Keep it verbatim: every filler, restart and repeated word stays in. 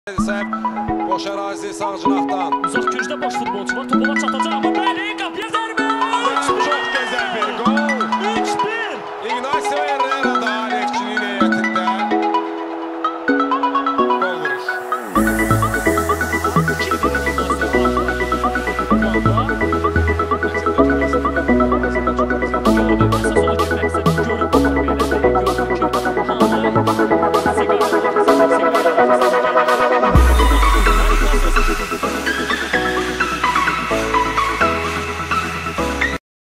Boş ərazi sağ cinahdan. Uzaq gücdə boş futbolçu var. Topa çatacaq amma bəli, qapıya zərbə.